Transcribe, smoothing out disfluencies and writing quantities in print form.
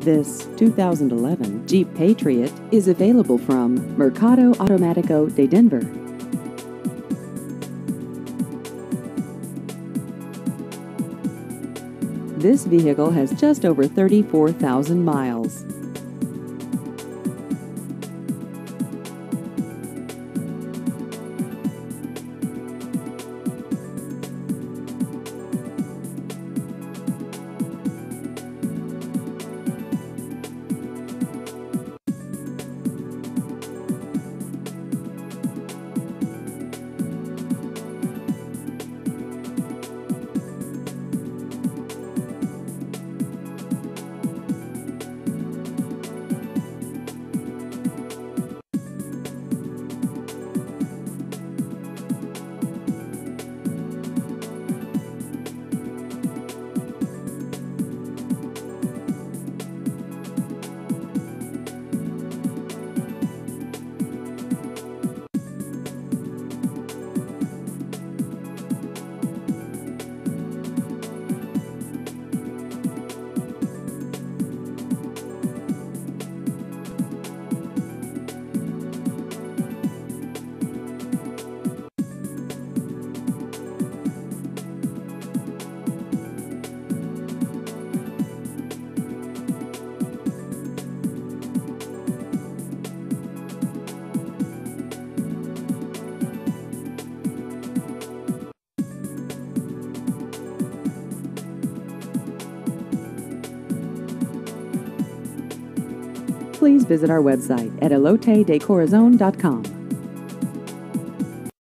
This 2011 Jeep Patriot is available from Mercado Automatico de Denver. This vehicle has just over 34,000 miles. Please visit our website at elotedecorazon.com.